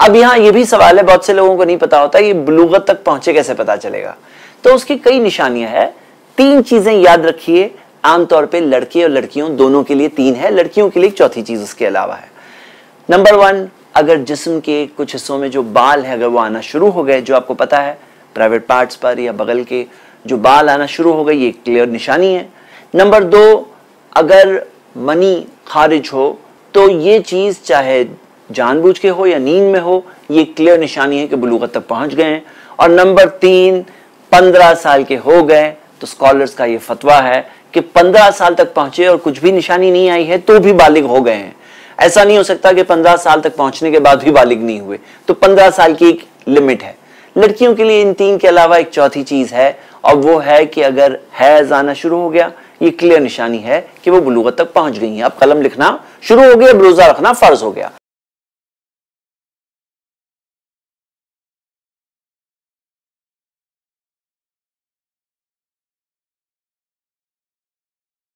अब यहाँ ये भी सवाल है, बहुत से लोगों को नहीं पता होता कि बुलूगत तक पहुंचे कैसे पता चलेगा। तो उसकी कई निशानियां हैं। 3 चीजें याद रखिए, आमतौर पे लड़के और लड़कियों दोनों के लिए 3 है, लड़कियों के लिए एक चौथी चीज उसके अलावा है। नंबर 1, अगर जिस्म के कुछ हिस्सों में जो बाल है अगर वो आना शुरू हो गए, जो आपको पता है प्राइवेट पार्ट्स पर या बगल के जो बाल आना शुरू हो गए, ये क्लियर निशानी है। नंबर 2, अगर मनी खारिज हो तो ये चीज चाहे जानबूझ के हो या नींद में हो, ये क्लियर निशानी है कि बुलूगत तक पहुंच गए हैं। और नंबर 3, 15 साल के हो गए तो स्कॉलर्स का ये फतवा है कि 15 साल तक पहुंचे और कुछ भी निशानी नहीं आई है तो भी बालिग हो गए हैं। ऐसा नहीं हो सकता कि 15 साल तक पहुंचने के बाद भी बालिग नहीं हुए, तो 15 साल की एक लिमिट है। लड़कियों के लिए इन 3 के अलावा एक चौथी चीज है, और वो है कि अगर हैज आना शुरू हो गया, ये क्लियर निशानी है कि वो बुलूगत तक पहुंच गई है। अब कलम लिखना शुरू हो गया, अब रोजा रखना फर्ज हो गया।